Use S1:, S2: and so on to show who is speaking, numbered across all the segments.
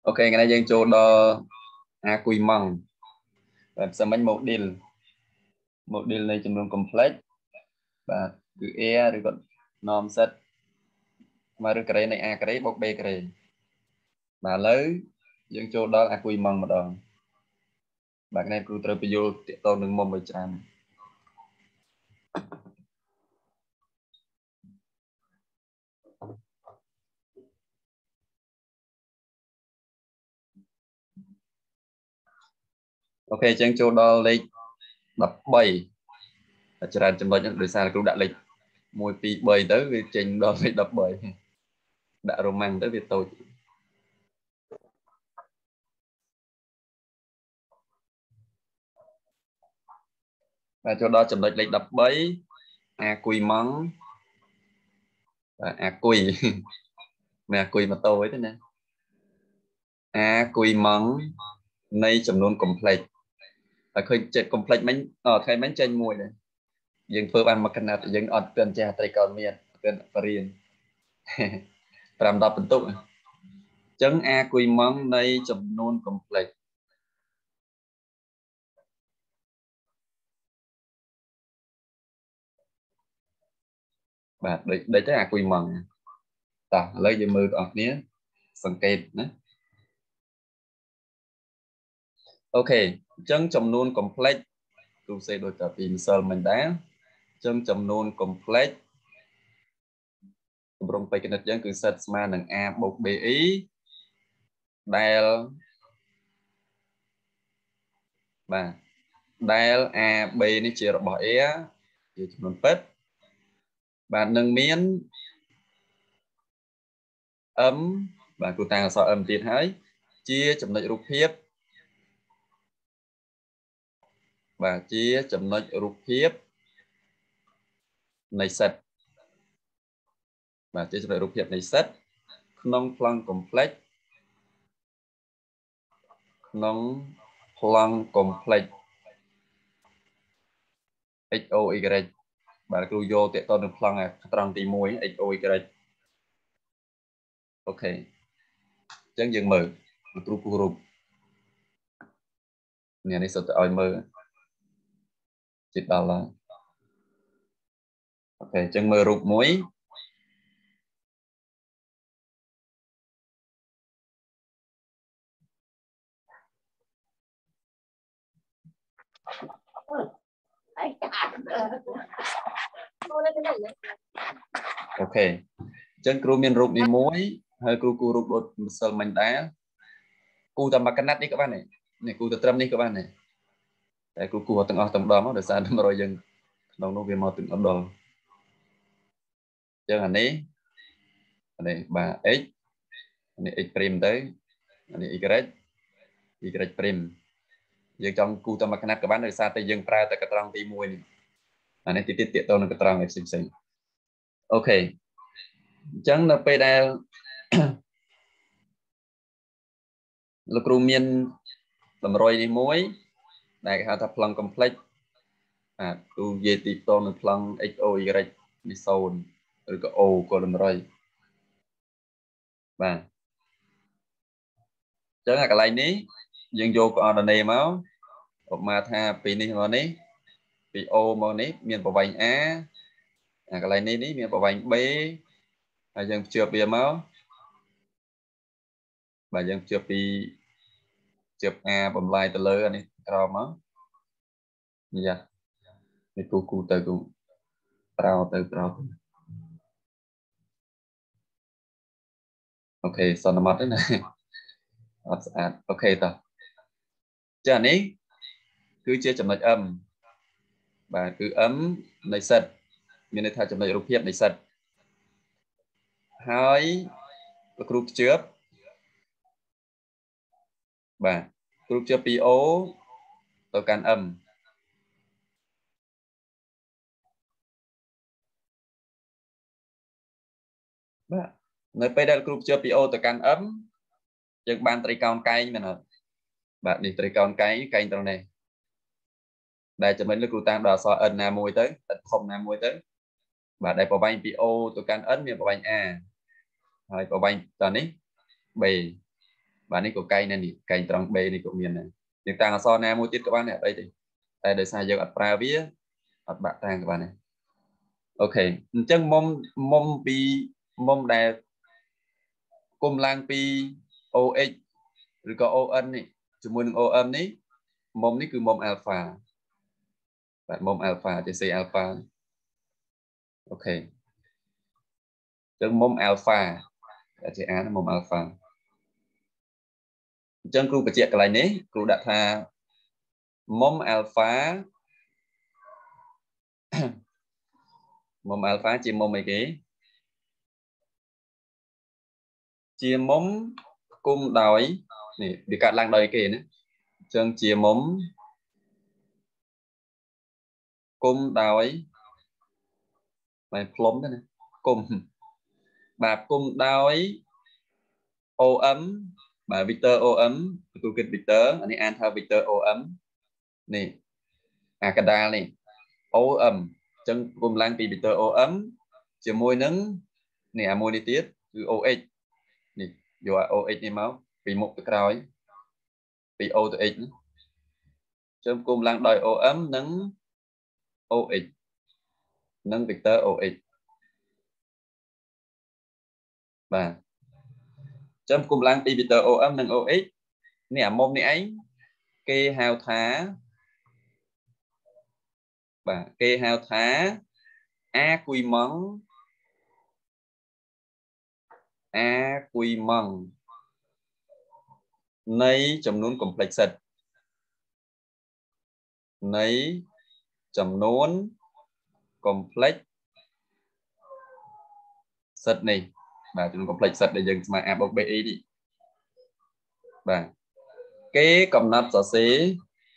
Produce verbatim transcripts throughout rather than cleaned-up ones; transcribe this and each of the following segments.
S1: Ok, ngày nay dân châu đo a quy mong và sẽ bánh một deal một deal này trong complex và cứ e rồi còn nom set mà rồi cái này a cái bốc b cái và lấy dân châu đo a quy mong một đòn và cái này cứត្រូវបញ្យល់ទាក់ទងនឹងមុំមួយច្រើនអូខេចឹងចូលដល់លេខដប់បីច្រើនចំណុចដោយសារគ្រូដាក់លេខមួយពីរបីទៅវាចេញដល់លេខដប់បីដាក់រ៉ូម៉ាំងទៅវាតូចបាទចូលដល់ចំណុចលេខដប់បីអាគុយម៉ង់បាទអាគុយមិនអាគុយម៉ូតូទេណាអាគុយម៉ង់នៃចំនួន complex តែឃើញចិត្ត complex មិញអត់ថ្ងៃមិញចេញមួយដែរយើងធ្វើបានមកកណាត់យើងអត់ទាន់ចេះអត្រីកោណមានទាន់បរៀនប្រាំដប់បន្ទុកអញ្ចឹងអាគុយម៉ង់នៃចំនួន complex បាទដូចដូចទៅអាគុយម៉ង់តោះឥឡូវយើងមើលបងប្អូនសង្កេតណាអូខេអញ្ចឹងចំនួន complex គ្រូសេដូចតែពីម្សិលមិញដែរអញ្ចឹងចំនួន complex តម្រងបេក្ខនិតយើងគឺសិតស្មើនឹង a បូក be ដែលបាទដែល a b នេះជារបស់ a ជាចំនួនពិតបាទនឹងមាន m បាទគ្រូតាំងអក្សរ m ទៀតហើយជាចំណុចរូបភាពបាទជាចំណុចរូបភាពនៃសិតបាទជាចំណុចរូបភាពនៃសិតក្នុងប្លង់ complex ក្នុងប្លង់ complex x o y បាទគ្រូយកតេតទៅនឹងប្លង់ត្រង់ទីមួយ x o y អូខេអញ្ចឹងយើងមើលគ្រូគូរូបនេះនេះសុទ្ធតែឲ្យមើលជិតដល់ហើយអូខេអញ្ចឹងមើលរូបមួយអូខេអញ្ចឹងគ្រូមានរូបនេះមួយហើយគ្រូគូរូបដូចម្សិលមិញដែរគូតែមកកណាត់នេះក៏បានដែរនេះគូទៅត្រឹមនេះក៏បានដែរតែគ្រូគូទាំងអស់ទាំងដងដោយសារតម្រុយយើងក្នុងនោះវាមកទាំងអត់ដល់អញ្ចឹងអានេះអានេះបាទ x អានេះ x' ទៅអានេះ y y' យើងចង់គូតែមកកណាត់ក៏បានដោយសារតែយើងប្រើតែកត្រង់ទីមួយនេះអានេះទីទៀតតទៅនឹងកត្រង់ឯផ្សេងផ្សេងអូខេអញ្ចឹងនៅពេលដែលលោកគ្រូមានតម្រុយនេះមួយដែលគេហៅថាប្លង់ complex បាទគ្រូនិយាយទីតនឹងប្លង់ x o y នេះសូន្យឬក៏ o ក៏តម្រុយបាទអញ្ចឹងអាកន្លែងនេះយើងយកកអដនេមកឧបមាថាពីនេះមកនេះពី o មកនេះមានប្រវែង a អាកន្លែងនេះនេះមានប្រវែង b ហើយយើងភ្ជាប់វាមកបាទយើងភ្ជាប់ពីភ្ជាប់ a បំលាយទៅលើអានេះក្រោមមកនេះយ៉ានេះគូគូទៅគូប្រោទៅប្រោទៅអូខេសន្មតទេណាអត់ស្អាតអូខេតោះចានេះគឺជាចំណុច m បាទគឺ m នៃសិតមានន័យថាចំណុចរូបភាពនៃសិតហើយលោកគ្រូភ្ជាប់បាទគ្រូភ្ជាប់ពី o ទៅកាន់ m បាទនៅពេលដែលគ្រូភ្ជាប់ពី o ទៅកាន់ m យើងបានត្រីកោណកែងមែនអត់បាទនេះត្រីកោណកែងកែងត្រង់នេះដែលចំណុចលោកគ្រូតាមដល់អក្សរ n ណាមួយទៅតែធំណាមួយទៅបាទដែលប្រវែងពី o ទៅកាន់ n មានប្រវែង a ហើយប្រវែងតនេះ b bạn ấy có cây này nè cây trong b này của miền này nhưng ta so na mua tiết các bạn này đây thì đây đời sai giờ ở pra vía ở bạn tang các bạn này ok chân mông mông pi mông đè cung lang pi ox rồi có on này chúng mình on này mông này cứ mông alpha bạn mông alpha thì c alpha ok chân mông alpha chị á mông alpha chân cru bạch cái này nè cru đặt tha mông alpha mông alpha chỉ mông mấy cái chia mông cung đói này bị cắt lang đói kì nữa chân chia mông cung đói mày plum đó nè cung bà cung đói ô ấm bà Victor ô ấm tôi kịch Victor anh an thao Victor ô ấm nè à cái đa này ô ấm chân cung lang bị Victor ô ấm chia môi nứng nè môi đi tiếtคือ ô ích nè dù ô ích này máu vì một cái cào vì ô từ ích chân cung lang đòi ô ấm nứng ô ích nâng Victor ô ích và chấm cung lang đi Victor ô ấm nâng ô ích nè môn này ấy kê hào thá và kê hào thá a quy món a quy món nấy chấm nón complex set nấy chấm nón complex set này và chúng complex set để dừng mà a bọc bi đi và cái cầm nắp sở xí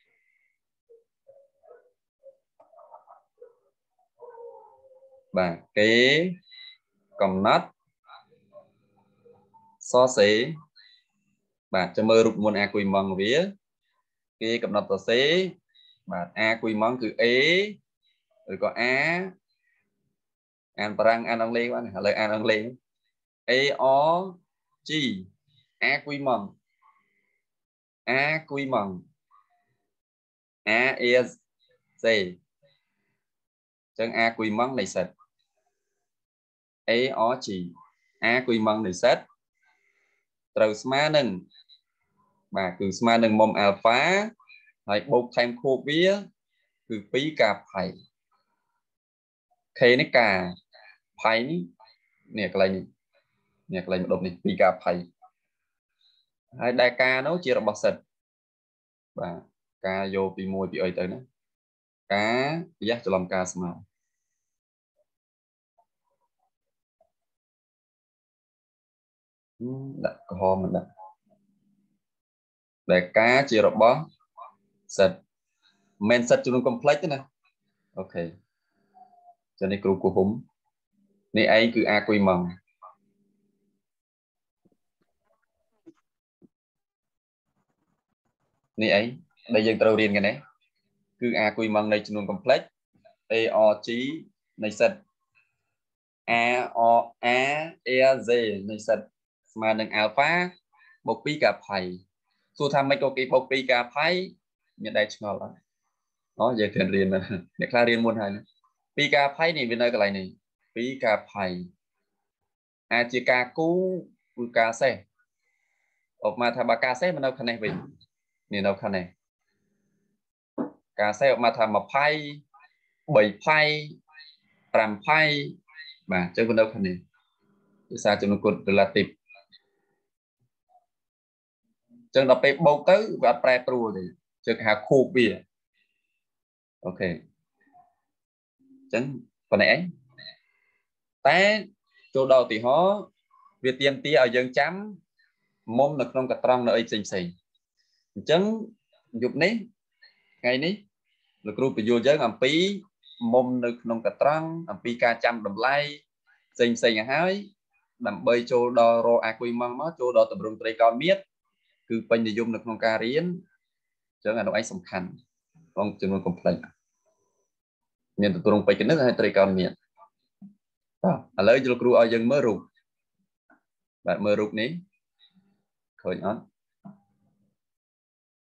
S1: và cái cầm nắp so xí và cho mơ rụt môn a quy mong vía cái cầm nắp sở xí và a quy mong cứ ế rồi có a an parang an ang lê quá này lời an ang lê a o g a quy mong a quy mong a e c chân a quy mong này sệt a o g a quy mong này sệt từ sma nâng và từ sma nâng mong alpha hay bốc thêm khô vía từ phí cà phải khi nó cà phải nè cái này nè cái này một này phí cà phải hay đại ca nó chia ra bọc sệt và ca vô bị môi bị ơi tới nó cá giác cho làm ca smart đặt kho mình đặt để cá chia rộng bó sệt men sệt cho nó complex thế này ok cho nên cục của húng này ấy cứ a quy mong này ấy đây dân trâu điên cái này cứ a quy mong này cho nó complex a o g này sệt a o a e z này sệt mà đừng alpha bộc pi cà phai xu tham mấy câu cái bộc pi cà phai như đây ngon lắm nó giờ thuyền riêng là để khai riêng muôn hai pi cà phai này bên đây cái này này pi cà phai a chia ca cú ca xe ốp mà tham ba ca xe mà đâu khăn này vì nên đâu khăn này ca xe mà tham mà phai bảy phai làm phai mà chơi bên đâu khăn này sao cho nó cột relative chân đọc về bầu tới và pre pro thì chân hà khu bìa ok chân phần này té chỗ đầu thì họ việc tiền tia ở dân chấm môn lực trong cả trong nơi xình xình chân dục ní ngày ní lực group vô giới làm phí môn lực trong cả trong làm phí ca trăm đồng lay xình xình hái làm bơi chỗ đo ro aqui mong nó chỗ đo tập trung tây con biết cứ bên để dùng được trong ca riêng chứ là nó ấy sòng khăn không chừng nó complex nhưng tụi tôi phải cái nước hay tây con miệng à lấy cho crew ở dân mơ rụt bạn mơ rụt ní khởi nó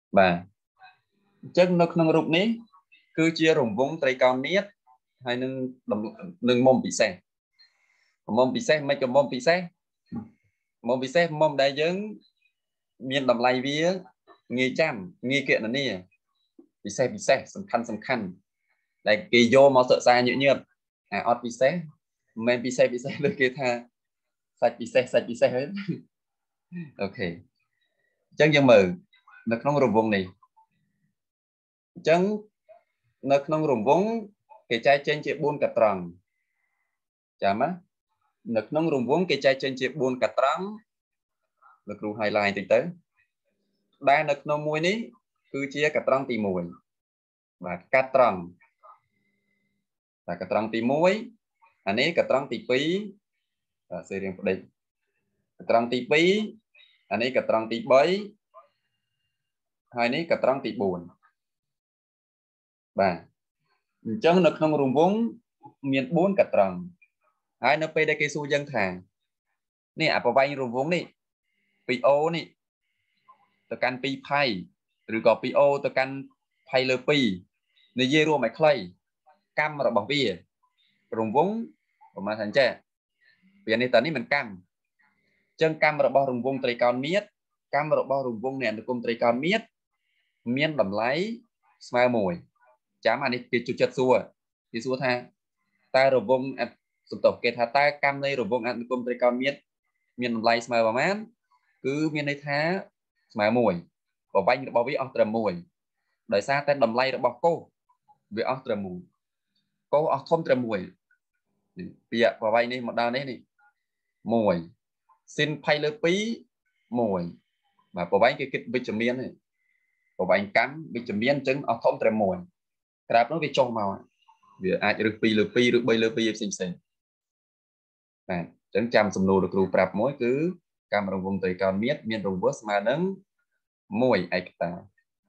S1: bà chân nó không rụp ní cứ chia rồng vốn tây cao niết hay nâng đồng nâng mông bị xe mông bị xe mấy cái mông bị xe mông bị xe mông đại dưỡng miền đầm lầy vía nghi trăm nghi kiện là nè bị xe bị xe sầm khăn sầm khăn đại kỳ vô mà sợ xa nhựa nhựa à ọt bị xe men bị xe bị xe được kia tha sạch bị xe sạch bị xe hết ok chân dân mờ nó không rồng vốn này chân nó không rồng vốn cái trái trên chỉ buôn cả tròn chả má nó không rồng vốn cái trái trên chỉ buôn cả trắng được ru highlight tí tới đa nó không mùi ní cứ chia cả trăng tì mùi và cả trăng và cả trăng tì mùi anh ấy cả trăng tì phí và sẽ riêng đây cả trăng tì phí anh ấy cả trăng tì bấy hai ní cả trăng tì buồn và chân nó không rung vốn miền bốn cả trăng hai nó pe đây cây su dân thàng nè à bảo vay rung vốn đi pi ô nèตะกันปีไพ่หรือก็ปีโอตะกันไพ่เลปีในเยรัวไม่คล้ายกำระบบวีรวมวงประมาณนั้นใช่เปลี่ยนในตอนนี้มันกำจังกำระบบรวมวงตรีกรเมียดกำระบบรวมวงเนี่ยในกลุ่มตรีกรเมียดเมียนดำไหลสมาหมวยจ้ามันนี่เป็นจุดจัดซัวที่ซัวท่าใต้ระบบสุดตกเกตาใต้กำในระบบอันกลุ่มตรีกรเมียดเมียนดำไหลสมาประมาณคือเมียนในท่าสมัยมวยบอกว่าบอกวิออสเตรมวยโดยซาแต่ดำไล่ระบอกโก้วิออสเตรมวยโก้ออสทมเตรมวยเปียบอกว่านี่หมดดาวนี้นี่มวยซินไพเลปีมวยmàบอกว่าcái cáiวิจมีนนี่บอกว่ากัมวิจมีนจึงออสทมเตรมวยกราบนั้นวิจงมาวิอาจจะปีหรือปีหรือใบหรือปีสิ่งสิ่งนะจึงจำสำนวนครูปรับมวยคือการรวมวงตรีการเมียดเมียนรวมวงมาดังมวยไอ้ตา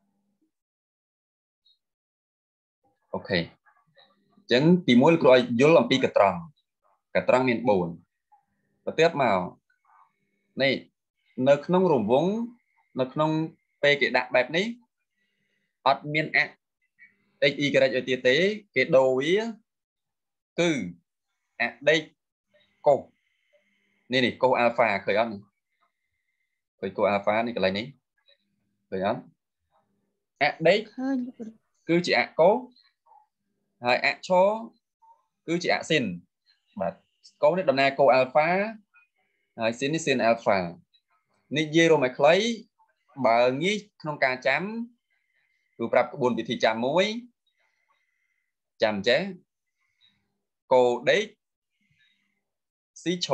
S1: โอเคจังปีมวยครูยุลลำปีกระตรังกระตรังเมียนบุญประเทศมานี่นักน้องรวมวงนักน้องไปเกดักแบบนี้อัดเมียนอะไอ้อีกระไรตีเตะเกดโดวิคืออะได้โกนี่นี่โกอัลฟาเคยอ่านเคยโกอัลฟานี่อะไรนี้เคยอ่านอะได้คือchỉอะโกhaiอะโชคือchỉอะซินแบบโกนี่ดำนาโกอัลฟาhaiซินนี่ซินอัลฟานี่เยโรไม่คล้ายบางงี้ក្នុងការចាំគឺប្រាប់ក្បួនវិធីចាំមួយចាំចេះโกเด็กซีโช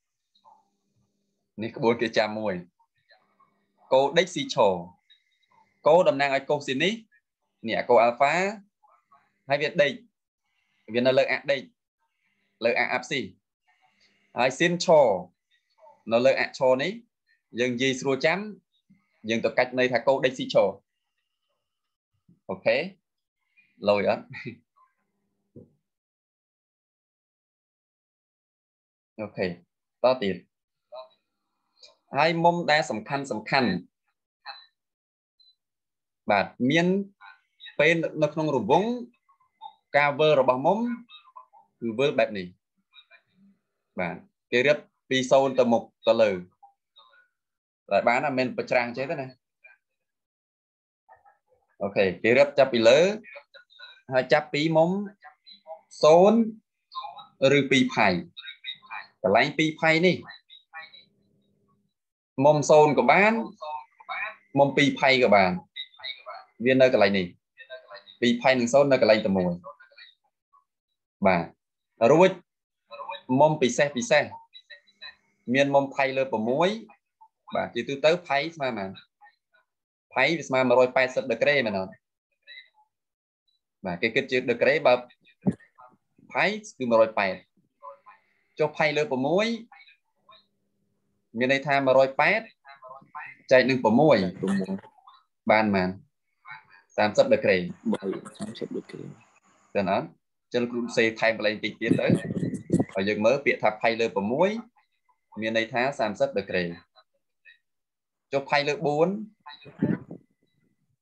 S1: นี่ក្បួនគេចាំមួយโกเด็กซีโชโกតំណាងឲ្យโกស៊ីននេះនេះโกអាល់ហ្វាហើយវាដេកវានៅលើអាដេកលើអាអាប់ស៊ីហើយស៊ីនឆនៅលើអាឆនេះយើងនិយាយស្រួលចាំយើងទៅកាច់ន័យថាโกเด็กស៊ីโชអូខេលយអត់អូខេតទៀតហើយមុំដែលសំខាន់សំខាន់បាទមានពេលនៅក្នុងរង្វង់ការវើរបស់មុំគឺវើបែបនេះបាទគេរៀបពីសូន្យទៅមុខទៅលើតែបានណាមិនប្រច្រាំងចេះទេណាអូខេគេរៀបចាប់ពីលើហើយចាប់ពីមុំសូន្យឬពីរផៃកន្លែងពីរផៃនេះមុំសូន្យក៏បានមុំពីរផៃក៏បានវានៅកន្លែងនេះពីរផៃនឹងសូន្យនៅកន្លែងតែមួយបាទរួចមុំពិសេសពិសេសមានមុំផៃលើ៦បាទជាទូទៅផៃស្មើប៉ុន្មានផៃវាស្មើmột trăm tám mươiដឺក្រេមែនអត់បាទគេគិតជាដឺក្រេបើផៃគឺmột trăm tám mươiចុះផៃលើ6មានន័យថាmột trăm tám mươiចែកនឹង6បានប៉ុន្មានสามสิบដឺក្រេสามสิบដឺក្រេទៅអត់ចឹងគ្រូសេថែមបលែងតិចទៀតទៅហើយយើងមើលពាក្យថាផៃលើ6មានន័យថាสามสิบដឺក្រេចុះផៃលើ4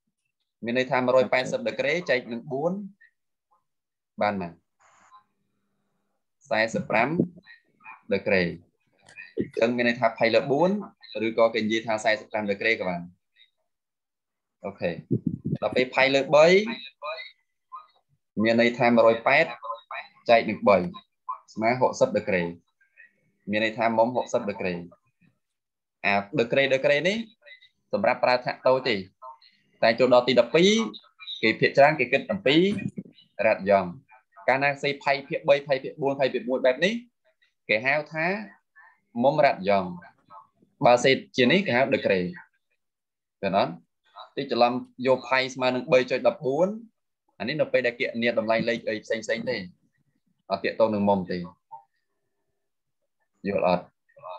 S1: មានន័យថាmột trăm tám mươiដឺក្រេចែកនឹងbốnបានណាbốn mươi lămដឺក្រេអញ្ចឹងមានន័យថាphẩyលើbốnឬក៏គេនិយាយថាbốn mươi lămដឺក្រេក៏បានអូខេដល់ពេលphẩyលើ3មានន័យថាmột trăm tám mươiចែកនឹង3ស្មើsáu mươiដឺក្រេមានន័យថាមុំsáu mươiដឺក្រេអាដឺក្រេដឺក្រេនេះសម្រាប់ប្រើថ្នាក់តូចទេតែចូលដល់ទីដប់ពីរគេភាគច្រើនគេគិតអំពីរ៉ាឌយ៉ង់កាលណាសេផៃភាគ3ផៃភាគ4ផៃភាគ1បែបនេះគេហៅថាមុំរ៉ាឌយ៉ង់បើសេជានេះគេហៅដឺក្រេឃើញអត់ទីច្រឡំយកផៃស្មើនឹង3.ដប់bốnអានេះនៅពេលដែលគេនិយាយតម្លៃលេខអីផ្សេងផ្សេងទេអត់តាក់ទងនឹងមុំទេយល់អត់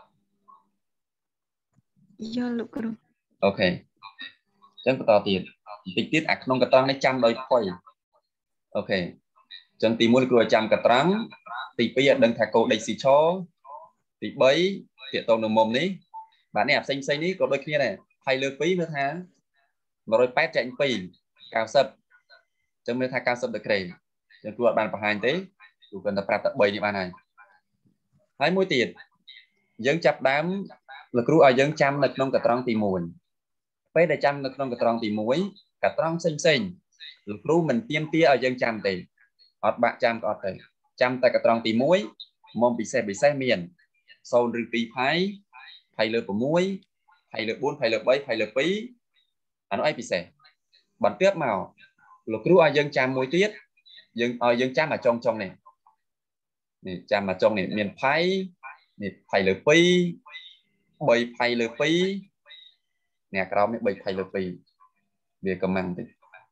S2: យល់លោកគ្រូ
S1: អូខេអញ្ចឹងបន្តទៀតបន្តិចទៀតអាក្នុងកត្រង់នេះចាំដោយផុយអូខេអញ្ចឹងទីមួយគ្រូឲ្យចាំកត្រង់ទីពីរឲ្យដឹងថាកូដេស៊ីឆូទីបីតាក់ទងនឹងមុំនេះបាទនេះអាផ្សេងផ្សេងនេះក៏ដូចគ្នាដែរផៃលើពីរមើលថាmột trăm tám mươiចែកពីរ九mươiអញ្ចឹងមើលថា九mươiដឺក្រេអញ្ចឹងគ្រូអត់បានបង្ហាញទេគ្រូគាត់តែប្រាប់តែ3នេះបានហើយហើយមួយទៀតយើងចាប់ដើមលោកគ្រូឲ្យយើងចាំនៅក្នុងកត្រង់ទីមួយពេលដែលចាំនៅក្នុងកត្រង់ទីមួយកត្រង់ផ្សេងផ្សេងលោកគ្រូមិនទាមទារឲ្យយើងចាំទេអត់បាក់ចាំក៏អត់ទេចាំតែកត្រង់ទីមួយមុំពិសេសពិសេសមានศูนย์ឬពីរផៃផៃលើ6ផៃលើ4ផៃលើ3ផៃលើ2អានោះអីពិសេសបន្ទាប់មកលោកគ្រូឲ្យយើងចាំមួយទៀតយើងឲ្យយើងចាំមកចុងចុងនេះនេះចាំមកចុងនេះមានផៃនេះផៃលើ2 3ផៃលើ2នេះក្រោមនេះ3ផៃលើ2វាកំម៉ាំងតិច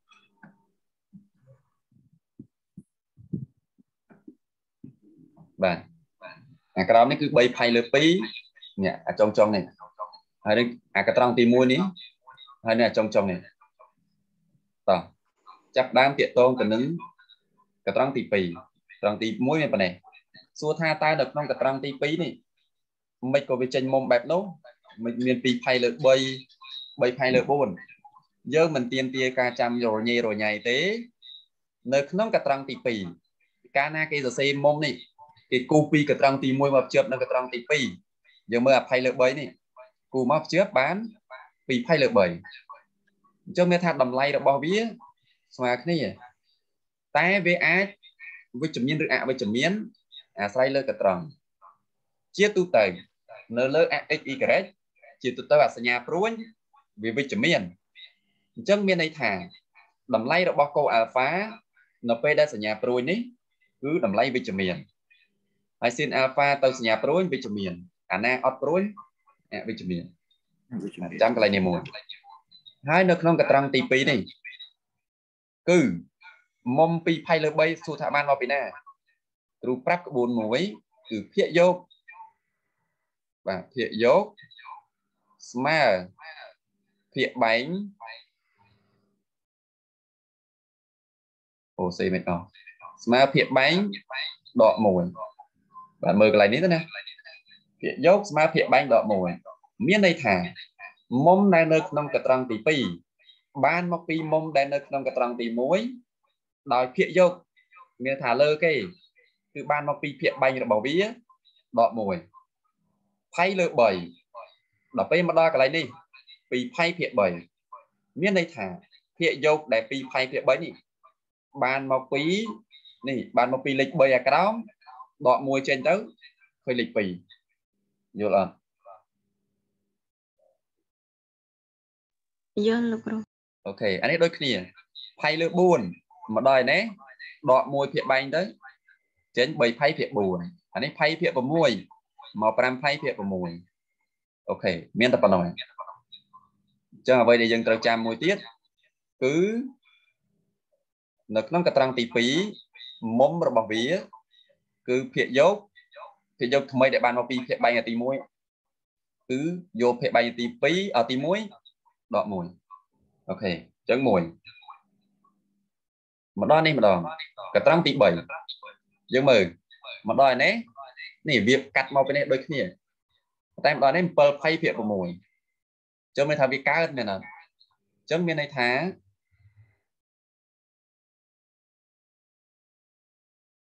S1: បាទអាក្រោមនេះគឺ3ផៃលើ2នេះអាចុងចុងនេះហើយនេះអាកត្រង់ទីមួយនេះហើយនេះអាចុងចុងនេះតោះចាប់ដើមតាកតងទៅនឹងកត្រង់ទីពីរត្រង់ទីមួយមានប៉ុណ្ណេះសួរថាតើនៅក្នុងកត្រង់ទីពីរនេះមិនក៏វាចេញមុំបែបនោះមិនមាន2ផៃលើ3 3ផៃលើ4យើងមិនទាមទារការចាំយករញ៉េរញ៉ៃទេនៅក្នុងកត្រង់ទីពីរកាលណាគេសរសេរមុំនេះគេគូពីកត្រង់ទីមួយមកភ្ជាប់នៅកត្រង់ទីពីរយើងមើលអាផៃលើ3នេះគូមកភ្ជាប់បាន2ផៃលើ3អញ្ចឹងមានថាតម្លៃរបស់វាស្មើគ្នាតែវាអាចវិជ្ជមានឬអវិជ្ជមានអាស្រ័យលើកត្រង់ជាទូទៅនៅលើ x y ជាទូទៅអាសញ្ញាព្រួញវាវិជ្ជមានអញ្ចឹងមានន័យថាតម្លៃរបស់កូអាល់ហ្វានៅពេលដែលសញ្ញាព្រួញនេះគឺតម្លៃវិជ្ជមានហើយស៊ីនអាល់ហ្វាទៅសញ្ញាព្រួញវិជ្ជមានអាណាអត់ព្រួញអវិជ្ជមានចាំកន្លែងនេះមួយហើយនៅក្នុងកត្រង់ទីពីរនេះគឺមុំ2ផៃលើ3សួរថាបានមកពីណាគ្រូប្រាប់ក្បួនមួយគឺភាគយកបាទភាគយកស្មើភាគបែងអូសេមិនអស់ស្មើភាគបែងដក1បាទមើលកន្លែងនេះទៅណាភាគយកស្មើភាគបែងដក1មានន័យថាមុំដែលនៅក្នុងកត្រង់ទីពីរបានមកពីមុំដែលនៅក្នុងកត្រង់ទីមួយដោយភាគយកមានថាលើគេគឺបានមកពីភាគបែងរបស់វាដក1ផៃលើ3ដល់ពេលមកដល់កន្លែងនេះ2ផៃភាគ3មានន័យថាភាគយកដែល2ផៃភាគ3នេះបានមកពីនេះបានមកពីលេខ3អាក្រោមដក1ចេញទៅឃើញលេខ2យល់អត់
S2: យល់លោកគ្រូ
S1: អូខេអានេះដូចគ្នាផៃលើ4មកដល់ឯនេះដក1ភាគបែងទៅចេញ3ផៃភាគ4អានេះផៃភាគ6មក5ផៃភាគ6អូខេមានតែប៉ុណ្ណឹងអញ្ចឹងអ្វីដែលយើងត្រូវចាំមួយទៀតគឺនៅក្នុងកត្រង់ទីពីរមុំរបស់វាគឺភាគយកភាគយកថ្មីដែលបានមកពីភាគបែងទី1គឺយកភាគបែងទី2អទី1ដក1អូខេអញ្ចឹង1មកដល់នេះម្ដងកត្រង់ទី3យើងមើលមកដល់នេះនេះវាកាត់មកពីនេះដូចគ្នាតែម្ដងនេះ7ផៃភាគ6អញ្ចឹងមានថាវាកើតមែនអត់អញ្ចឹងមានន័យថា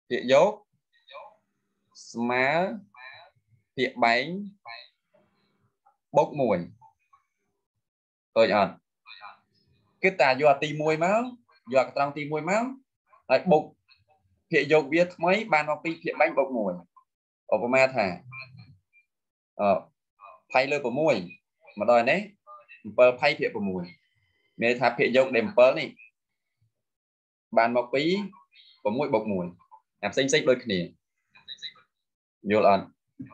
S1: ភាគយកស្មើភាគបែងបូកមួយឃើញអត់គិតតាយកទីមួយមកយកត្រង់ទីមួយមកហើយបូកភាគយកវាថ្មីបានមកពីភាគបែងបូកមួយឧបមាថាអឺផៃលើ6មកដល់នេះ7ផៃភាគ6មានថាភាគយកដែល7នេះបានមកពី6បូកមួយអាផ្សេងផ្សេងដូចគ្នាយល់អត់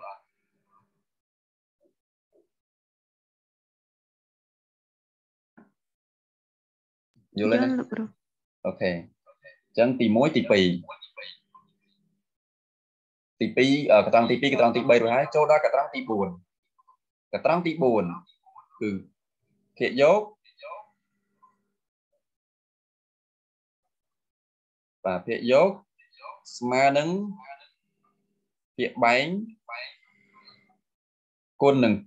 S1: យល់ទេណាអូខេអញ្ចឹងទី1ទី2ទី2កត្រង់ទី2កត្រង់ទី3រួចហើយចូលដល់កត្រង់ទី4កត្រង់ទី4គឺភាគយកបាទភាគយកស្មើនឹងភាគបែងគុណនឹង2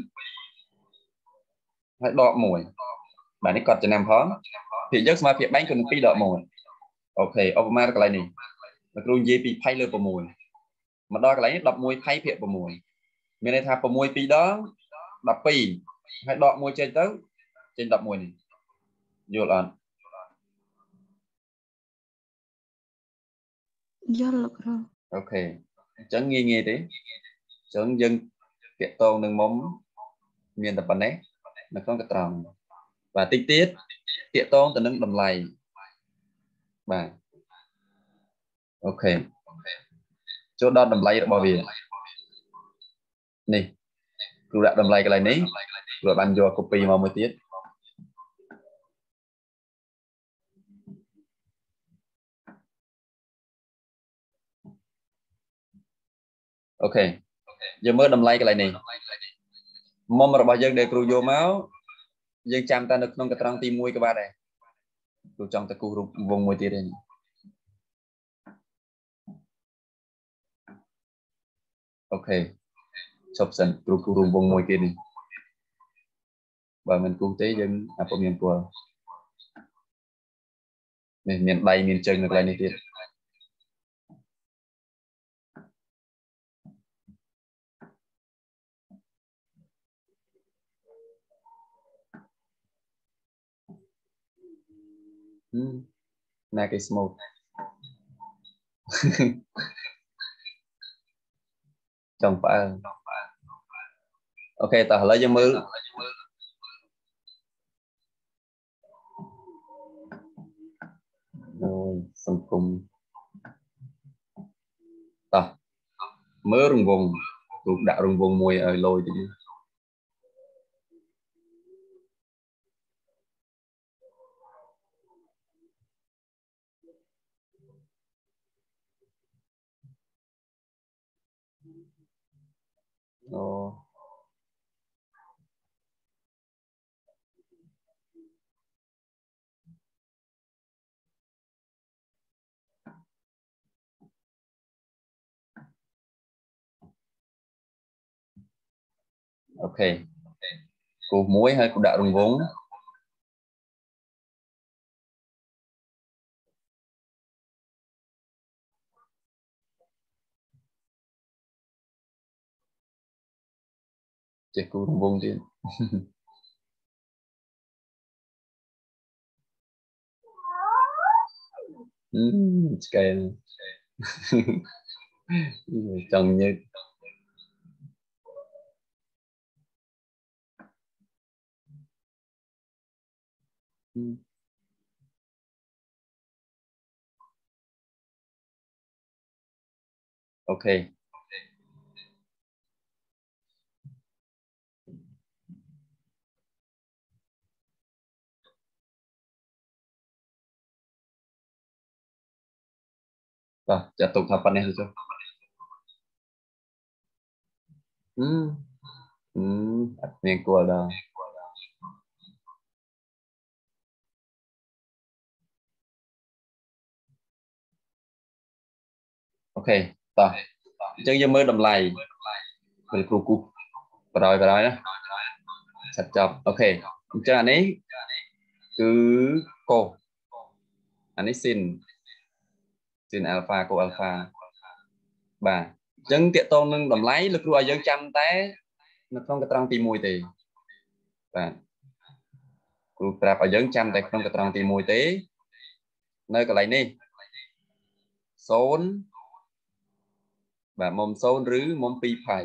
S1: ហើយដក1បាទនេះកត់ចំណាំផងភាគយកស្មើភាគបែងគុណនឹង2ដក1អូខេឧបមាកន្លែងនេះលោកគ្រូនិយាយពីផៃលើ6មកដល់កន្លែងនេះ11ផៃភាគ6មានន័យថា6 2ដង12ហើយដក1ចេញទៅចេញ11នេះយល់អត់
S2: យល់លោកគ្រូ
S1: អូខេអញ្ចឹងងាយងាយទេអញ្ចឹងយើងតាក់ទងនឹងមុំមានតែប៉ុណ្ណេះនៅក្នុងកត្រង់បាទតិចទៀតតាក់ទងទៅនឹងតម្លៃបាទអូខេចូលដល់តម្លៃរបស់វានេះគ្រូដាក់តម្លៃកន្លែងនេះគ្រូបានយក copy មកមួយទៀតអូខេយើងមើលតម្លៃកន្លែងនេះមុំរបស់យើងដែលគ្រូយកមកយើងចាំតែនៅក្នុងកត្រង់ទី1ក៏បានដែរគ្រូចង់ទៅគូសរូបវងមួយទៀតទេអូខេឈប់សិនគ្រូគូសរូបវងមួយគេនេះបើមិនគូសទេយើងអពុំមានពលនេះមានដៃមានជើងនៅកន្លែងនេះទៀតណាគេស្មូតចង់ផ្អើលអូខេតោះឥឡូវយើងមើលអូយសង្គមតោះមើលរង្វង់រូបដាក់រង្វង់មួយឲ្យលយទៅអូអូខេគូសមួយហើយគូដាក់រង្វង់ចេះគូរង្វង់ទៀតអឺឆ្កែចង់ញើសអូខេតោះចាត់ទុកថាប៉ុណ្ណេះទៅចុះអឺអឺអត់មានគួរដល់អូខេតោះអញ្ចឹងយើងមើលតម្លៃពេលគ្រូគូបរយបរយណាឆាត់ចប់អូខេអញ្ចឹងអានេះគឺកូសអានេះស៊ីន sin alpha cô alpha bà chân tiện tôn nâng đầm lấy lực rồi dân trăm té nó không có trăng tìm mùi thì bà cô trap ở dân trăm té không có trăng tìm mùi tế nơi cái này nè xốn bà mồm xốn rứ mồm pi phải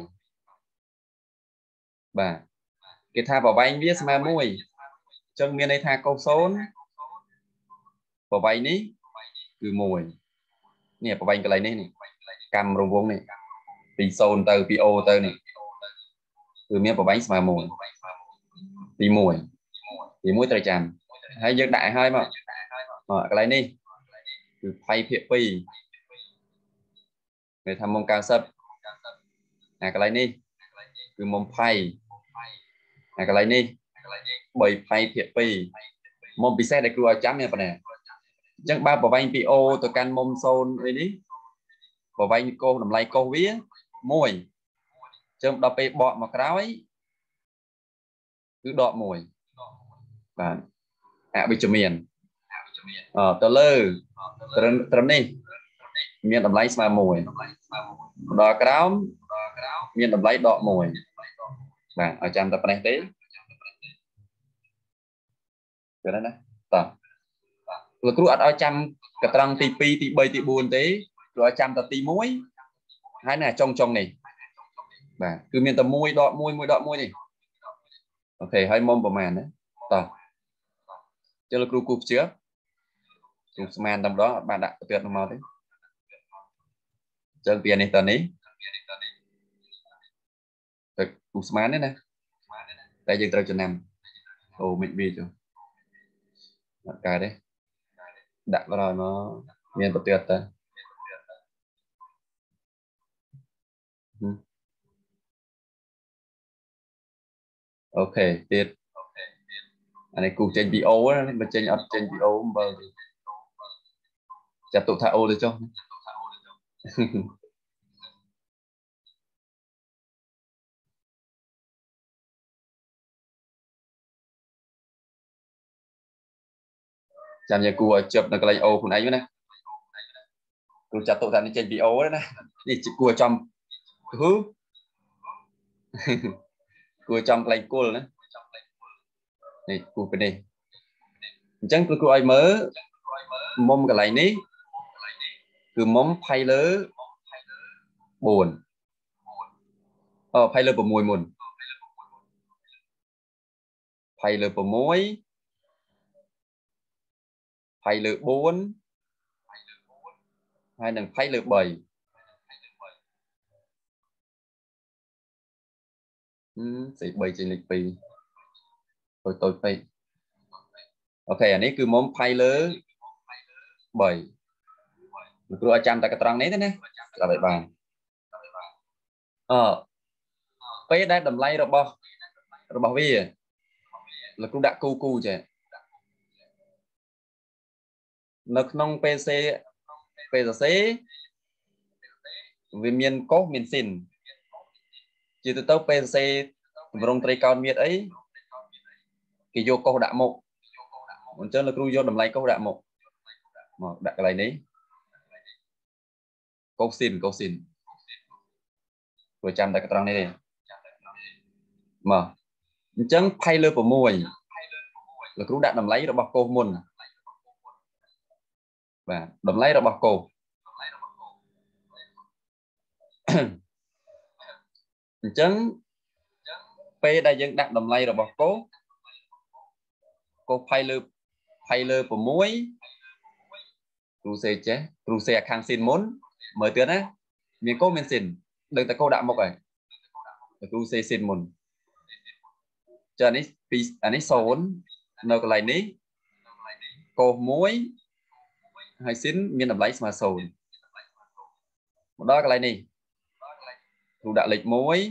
S1: bà cái tha vào bay viết mà mùi chân miền đây tha câu xốn vào bay ní cứ mùi nè vào bay cái này nè cầm rồng vốn này pi xôn từ pi ô từ này từ miền vào bánh mà mùi pi mùi thì mũi trời chạm hay dân đại hai mà ở cái này đi từ phay thiệt pi người tham mong cao sấp à cái này đi từ mong phay à cái này đi bảy phay thiệt pi mong bị xe để cua chấm nha này chẳng ba bộ bánh pi ô tôi can mong xôn đi đi bộ bánh cô làm lại câu vía mùi trong đọc pe bọ mà cáo ấy cứ đọ mùi và à bị chùm miền ờ tờ lơ trần đi miền đầm lấy mà mùi đọ cáo miền đầm lấy đọ mùi và ở trong tập này đấy cái đó nè tờ rồi cứ ở trăm cái trăng tì pi tì bay tì buồn thế rồi trăm tập tì muối hai này trong trong này và cứ miền tầm môi đọ môi môi đọ môi này ok hai mông vào màn đấy tờ cho là cục trước cục màn tầm đó bạn đã tuyệt màu đấy chân tiền này tần ấy cục màn đấy này đây dừng tới cho nằm ồ mình bị rồi cái đấy đặt vào rồi nó miền tập tuyệt ta ok tiếp anh này cục trên video á mà trên ở trên video mà chặt tụ thả ô được cho chạm nhà cua chụp được cái ô của này nè cua chặt tụ thả trên video đấy nè đi cua trong hứ cua trong cái cua nữa này cua bên đây chẳng cua ai mới mông cái này ní cứ mông phay lớ buồn ờ phay lớ của mùi muồn phay lớ của muối phay lớ bốn hai đừng phay lớ bảy sẽ bảy trên lịch pi tôi tôi pay ok anh ấy cứ mông phay lớ bảy cứ ở trăm ta cái trăng đấy thế này là vậy bàn ờ pay đã đầm lay rồi bao rồi bao vi là cũng đã cu cu chứ nó nông pc pc vì miền có miền xin chỉ từ tàu pc vùng tây cao miệt ấy cái vô câu đã một còn chơi là cứ vô đầm lay câu đã một mà đặt cái này đấy câu xin câu xin rồi trăm đặt cái trăng này đi mà chẳng phay lơ của mùi là cũng đã đầm lấy rồi bọc cô muôn và đầm lấy rồi bọc cô chẳng p đại dân đặt đầm lấy rồi bọc cô cô phay lơ phay lơ của muối ru xe chế ru xe khang xin muốn mời tuyến á miền cô miền xin đừng tại cô đã một rồi ru xe xin muốn cho anh ấy anh ấy xốn nó cái này ní cô muối hay xin miền đầm lấy mà xồn một đó cái này nè thủ đạo lịch muối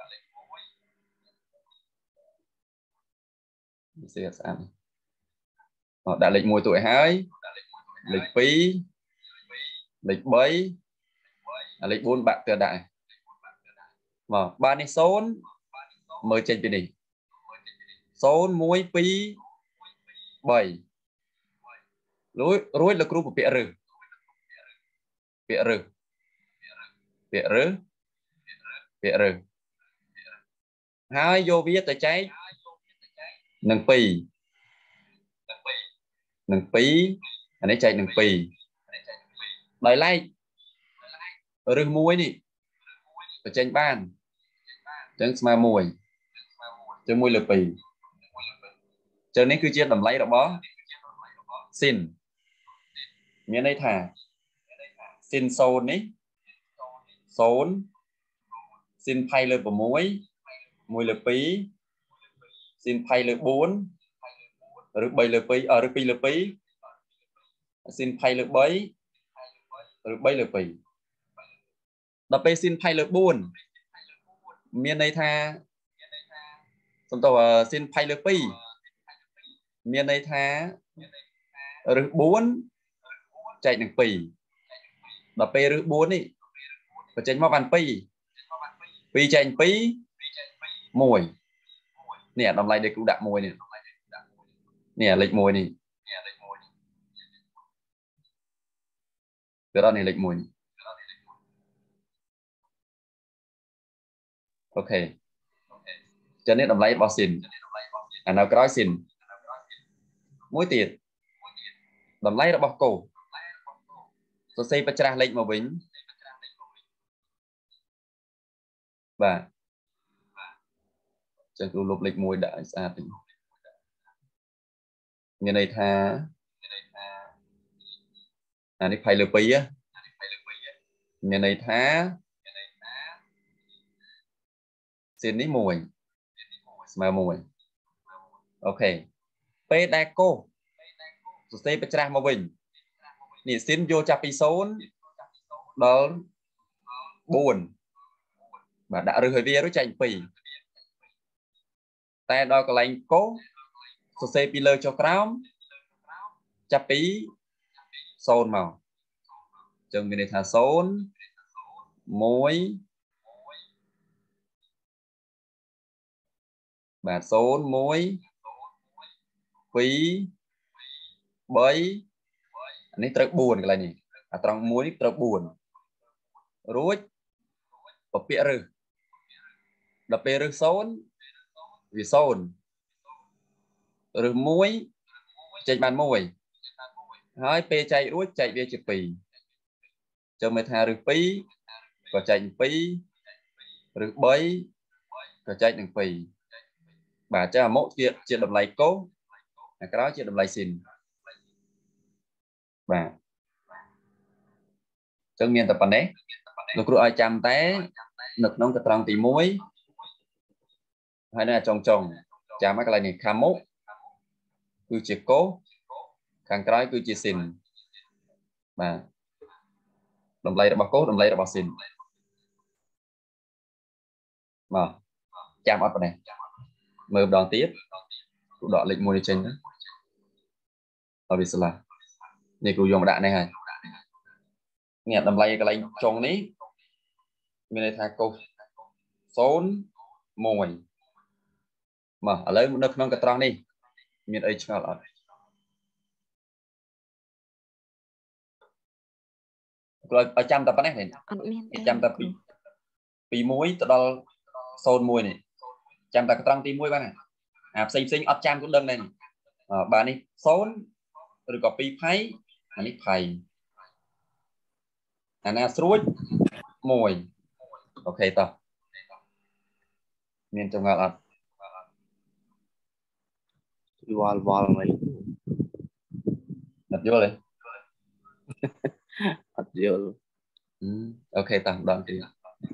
S1: đã lịch mùi tuổi hai lịch phí lịch bấy lịch bốn bạn từ đại mà ba đi xốn mời trên bên này xốn muối phí bảy rối rối là group của rừng ពាក្យរឹសពាក្យរឹសពាក្យរឹសហើយយកវាទៅចែកនឹងពីរនឹងពីរអានេះចែកនឹងពីរដោយឡែករឹសមួយនេះបញ្ចេញបានអញ្ចឹងស្មើមួយចឹងមួយលើពីរចឹងនេះគឺជាតម្លៃរបស់ស៊ីនមានន័យថាស៊ីនសូននេះសូនស៊ីនផៃលើ6មួយលើពីរស៊ីនផៃលើ4ឬ3លើ2អឺឬ2លើ2ស៊ីនផៃលើ3ឬ3លើ2ដល់ពេលស៊ីនផៃលើ4មានន័យថាសំដៅស៊ីនផៃលើ2មានន័យថារឹស4ចែកនឹង2ដល់ពេលរឹស4នេះបញ្ចេញមកបាន2 2ចែក2 1នេះតម្លៃដែលគ្រូដាក់មួយនេះនេះលេខ1នេះគឺដល់នេះលេខ1នេះអូខេចឹងនេះតម្លៃរបស់ស៊ីនអានៅក្រោយស៊ីនមួយទៀតតម្លៃរបស់កូសរសេរបច្រាស់លេខមកវិញបាទចឹងគ្រូលុបលេខ1ដាក់ឲ្យស្អាតវិញមានន័យថាអានេះផៃលើ2មានន័យថាស៊ីននេះ1ស្មើ1អូខេពេលដែលកូសរសេរបច្រាស់មកវិញនេះស៊ីនយកចាប់ពី0ដល់4បាទដាក់រឹសឲ្យវារួចចែក2តែដល់កន្លែងកូសរសេរពីលើចុះក្រោមចាប់ពី0មកចឹងមានន័យថា0 1បាទ0 1 2 3នេះត្រូវ4កន្លែងនេះអាត្រង់1នេះត្រូវ4រួចពពាក់រឹសដល់ពេលរឹស0វា0រឹស1ចេញបាន1ហើយពេលចែករួចចែកវាជា2ចឹងមើលថារឹស2ក៏ចែក2រឹស3ក៏ចែកនឹង2បាទចឹងអាមុខជាជាតម្លៃកូអាក្រោយជាតម្លៃស៊ីនបាទចឹងមានតែប៉ុណ្ណេះលោកគ្រូឲ្យចាំតែនៅក្នុងកត្រង់ទី1ហើយនៅចុងចុងចាំឲ្យកន្លែងនេះខាងមុខគឺជាកូខាងក្រោយគឺជាស៊ីនបាទតម្លៃរបស់កូតម្លៃរបស់ស៊ីនមកចាំអត់ប៉ុណ្ណេះមើលម្ដងទៀតគ្រូដកលេខ1នេះចេញទៅឲ្យវាស្លាស់នេះគ្រូយកមកដាក់នេះហើយនេះតម្លៃកន្លែងចុងនេះមានន័យថាកូ0 1មកឥឡូវនៅក្នុងកត្រង់នេះមានអីឆ្ងល់អត់គ្រូឲ្យចាំតែប៉ុណ្ណេះនេះ
S2: អត់មាន
S1: ចាំតែពីពី1ទៅដល់0 1នេះចាំតែកត្រង់ទី1បានអាផ្សេងផ្សេងអត់ចាំក៏ដឹងដែរបាទនេះ0ឬក៏2ផៃអានេះផៃអាណាស្រួច1អូខេតោះមានចម្ងល់អត់
S3: វល់វល់មិន
S1: អត់យល់ទេ
S3: អត់យល់
S1: អូខេតោះម្ដងទៀត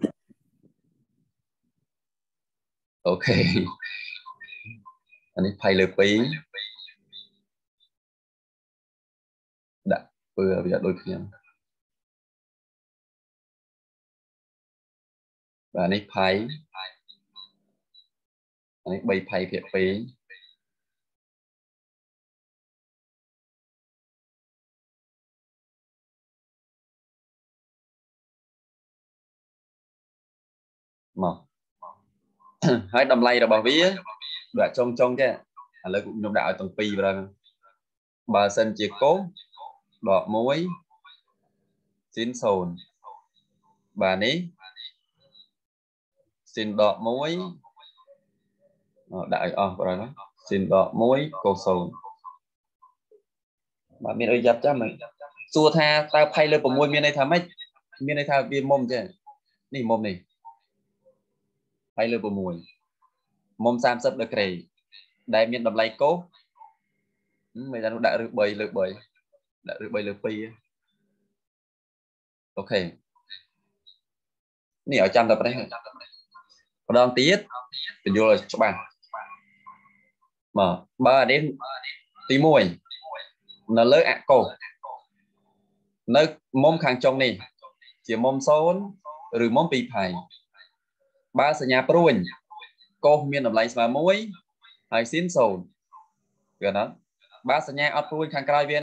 S1: អូខេអានេះផៃលើ2ដាក់ពើវាដូចគ្នាបាទនេះផៃអានេះ3ផៃភាគ2មកហើយតម្លៃរបស់វាដាក់ចុងចុងទេឥឡូវខ្ញុំដាក់ឲ្យទាំងពីរប្រហែលបើសិនជាកូដក1 sin sồn bà ní sin đọ muối đại ờ rồi đó sin đọ muối cô sồn bà miền ơi dập cho mình xua tha tao phay lên của môi miền này thà mấy miền này thà viên mồm chứ ní mồm này phay lên của môi mồm sam sấp được kề đại miền đầm lầy cố mày ra nó đã được bầy được bầy đã được bầy được pi ok ní ở trong tập đấy còn đang tiết thì vô là cho bạn mở ba đến tí mùi nó lấy ạ cổ nơi mông khang trong này chỉ mông xôn rồi mông bị phải ba sẽ nhà pruin cô miền làm lại mà muối hay xin sồn gần đó ba sẽ nhà ở pruin khang cài viên